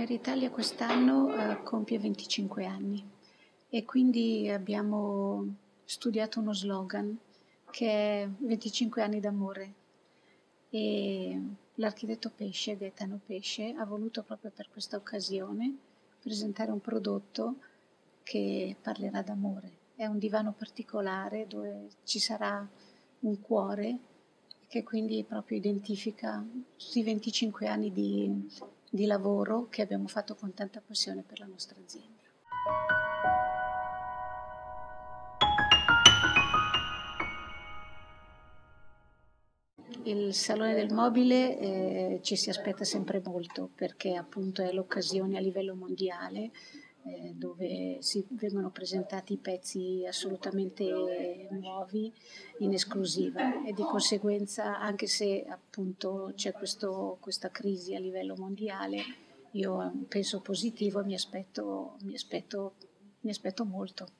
Italia quest'anno compie 25 anni e quindi abbiamo studiato uno slogan che è 25 anni d'amore e l'architetto Pesce, Gaetano Pesce, ha voluto proprio per questa occasione presentare un prodotto che parlerà d'amore. È un divano particolare dove ci sarà un cuore che quindi proprio identifica questi 25 anni di lavoro che abbiamo fatto con tanta passione per la nostra azienda. Il Salone del Mobile ci si aspetta sempre molto perché appunto è l'occasione a livello mondiale dove si vengono presentati pezzi assolutamente nuovi in esclusiva e di conseguenza anche se appunto c'è questa crisi a livello mondiale io penso positivo e mi aspetto molto.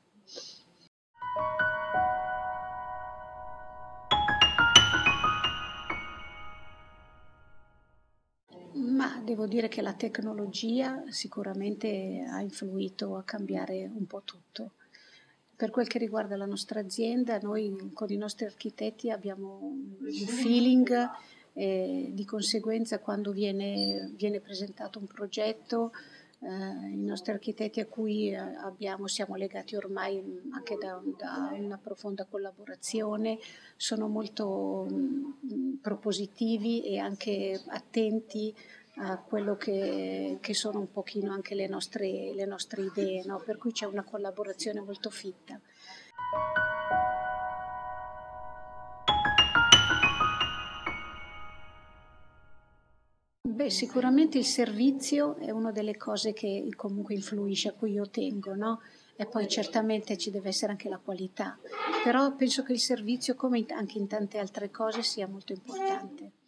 Ma devo dire che la tecnologia sicuramente ha influito a cambiare un po' tutto. Per quel che riguarda la nostra azienda, noi con i nostri architetti abbiamo un feeling e di conseguenza quando viene presentato un progetto, i nostri architetti a cui siamo legati ormai anche da una profonda collaborazione, sono molto propositivi e anche attenti a quello che sono un pochino anche le nostre idee, no? Per cui c'è una collaborazione molto fitta. Beh, sicuramente il servizio è una delle cose che comunque influisce, a cui io tengo, no? E poi certamente ci deve essere anche la qualità, però penso che il servizio, come anche in tante altre cose, sia molto importante.